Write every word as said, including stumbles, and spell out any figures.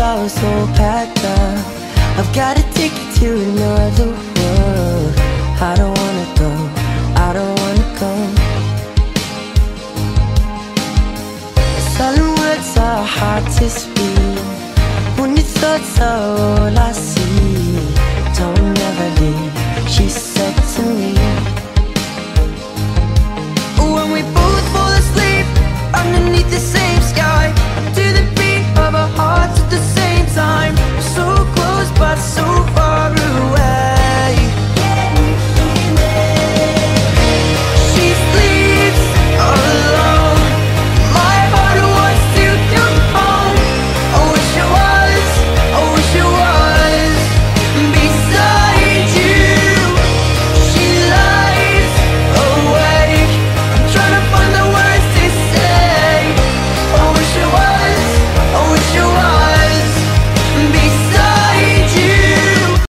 all so packed up. I've got a ticket to another world. I don't wanna go, I don't wanna go. Silent words are hard to speak when your thoughts are